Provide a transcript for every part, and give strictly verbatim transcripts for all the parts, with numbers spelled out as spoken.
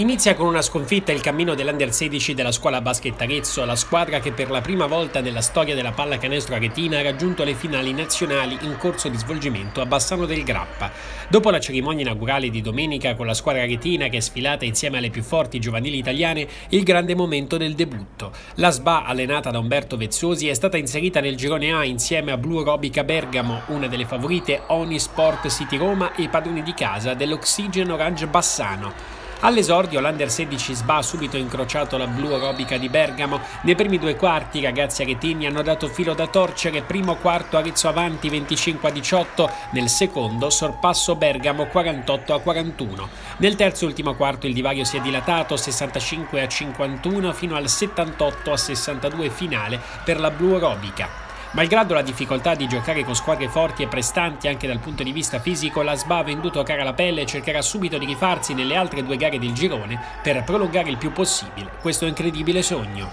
Inizia con una sconfitta il cammino dell'Under sedici della scuola basket Arezzo, la squadra che per la prima volta nella storia della pallacanestro aretina ha raggiunto le finali nazionali in corso di svolgimento a Bassano del Grappa. Dopo la cerimonia inaugurale di domenica con la squadra aretina che è sfilata insieme alle più forti giovanili italiane, il grande momento del debutto. La S B A, allenata da Umberto Vezzosi, è stata inserita nel girone A insieme a Blu Aerobica Bergamo, una delle favorite Oni Sport City Roma e i padroni di casa dell'Oxygen Orange Bassano. All'esordio l'Under sedici S B A ha subito incrociato la Blu Aerobica di Bergamo. Nei primi due quarti i ragazzi aretini hanno dato filo da torcere, primo quarto Arezzo avanti venticinque a diciotto, nel secondo sorpasso Bergamo quarantotto a quarantuno. Nel terzo e ultimo quarto il divario si è dilatato sessantacinque a cinquantuno fino al settantotto a sessantadue finale per la Blu Aerobica. Malgrado la difficoltà di giocare con squadre forti e prestanti anche dal punto di vista fisico, la S B A ha venduto cara la pelle e cercherà subito di rifarsi nelle altre due gare del girone per prolungare il più possibile questo incredibile sogno.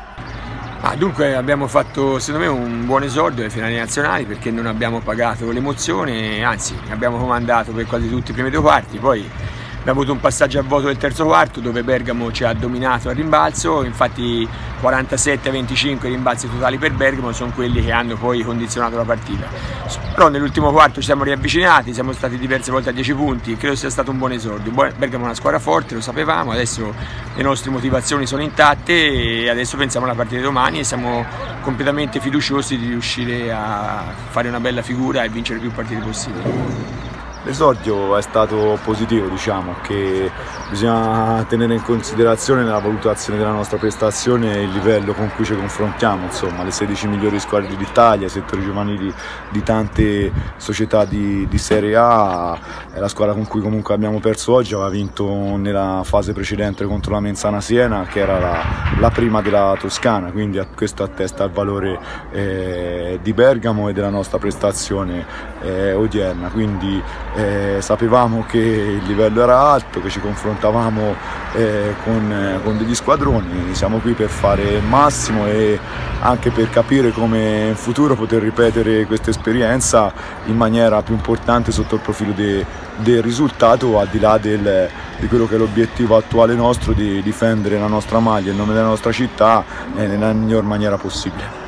Ah, dunque abbiamo fatto secondo me un buon esordio alle finali nazionali perché non abbiamo pagato l'emozione, anzi abbiamo comandato per quasi tutti i primi due quarti, poi abbiamo avuto un passaggio a vuoto del terzo quarto dove Bergamo ci ha dominato al rimbalzo, infatti quarantasette a venticinque rimbalzi totali per Bergamo sono quelli che hanno poi condizionato la partita. Però nell'ultimo quarto ci siamo riavvicinati, siamo stati diverse volte a dieci punti, credo sia stato un buon esordio. Bergamo è una squadra forte, lo sapevamo, adesso le nostre motivazioni sono intatte e adesso pensiamo alla partita di domani e siamo completamente fiduciosi di riuscire a fare una bella figura e vincere più partite possibili. L'esordio è stato positivo, diciamo che bisogna tenere in considerazione nella valutazione della nostra prestazione il livello con cui ci confrontiamo, insomma le sedici migliori squadre d'Italia, settori giovanili di tante società di, di Serie A, è la squadra con cui comunque abbiamo perso oggi, aveva vinto nella fase precedente contro la Menzana Siena che era la, la prima della Toscana, quindi questo attesta il valore eh, di Bergamo e della nostra prestazione eh, odierna, quindi Eh, sapevamo che il livello era alto, che ci confrontavamo eh, con, eh, con degli squadroni, siamo qui per fare il massimo e anche per capire come in futuro poter ripetere questa esperienza in maniera più importante sotto il profilo de, del risultato, al di là del, di quello che è l'obiettivo attuale nostro di difendere la nostra maglia, il nome della nostra città eh, nella miglior maniera possibile.